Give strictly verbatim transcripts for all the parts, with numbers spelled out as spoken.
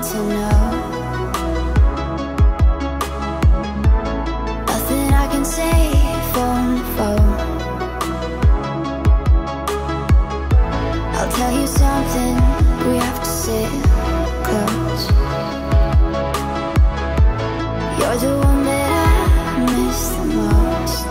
to know. Nothing I can say on the phone. I'll tell you something, we have to sit close. You're the one that I miss the most.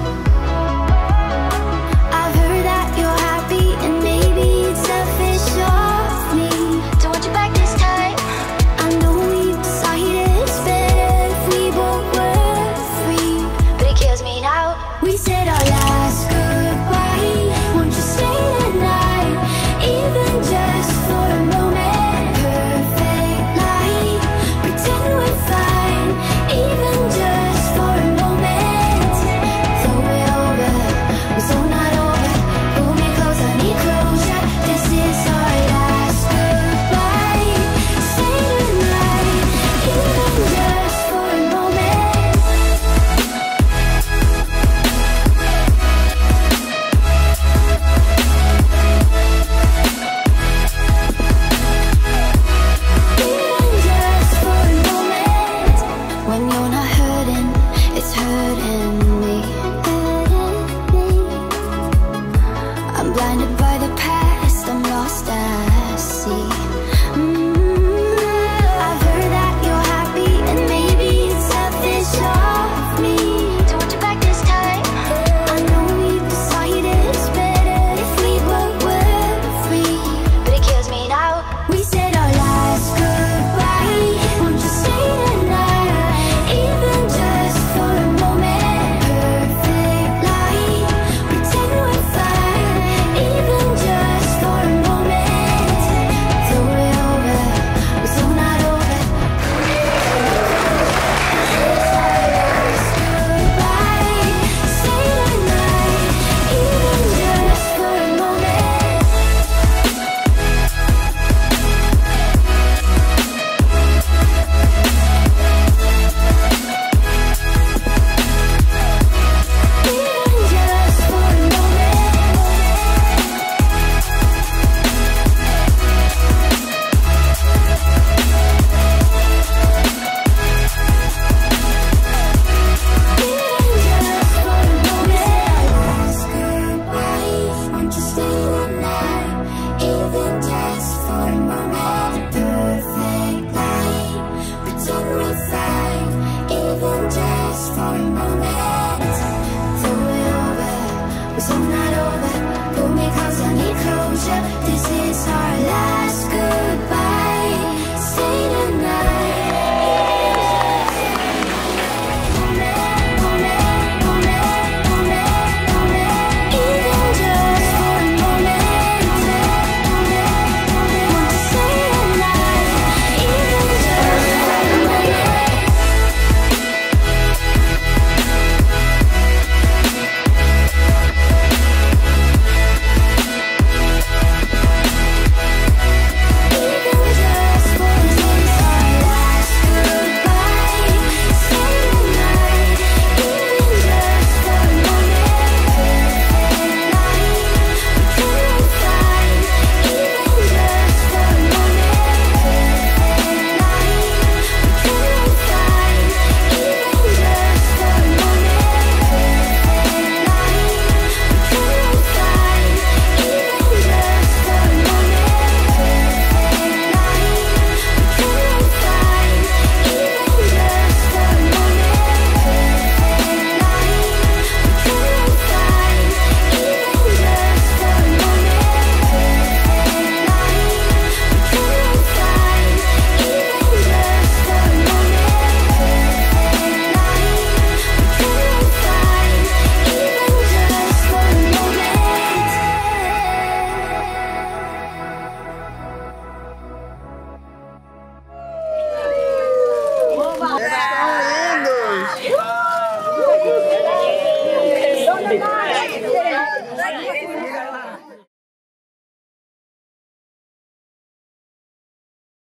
I've heard that you're happy, and maybe it's selfish of me to want you back this time. I know we decided it's better if we both were free, but it kills me now. We said our last goodbye, won't you stay the night, even just for a moment? Perfect light, pretend we're fine, even just for a moment. Though we're over, we're so not over. Pull me close, I need closure. This is our last goodbye. Stay the night, even just for a moment. Even just for a moment. When you're not hurting, it's hurting me. I'm blinded by the past, I'm lost at sea. Mm, I've heard that you're happy, and maybe it's selfish of me to want you back this time. I know we decided it's better if we both were free, but it kills me now. We said our last goodbye, won't you stay the night, even just for a moment? Perfect light, pretend we're fine, even just for a moment. Though we're over, we're so not over. Goodbye, stay the night, even just for a moment. Even just for a moment. Even just for a moment. Last goodbye, won't you stay the night, even just for a moment? Perfect light, pretend we're fine, even just for a moment. Though we're over, we're so not over. Pull me close, I need closure. This is our last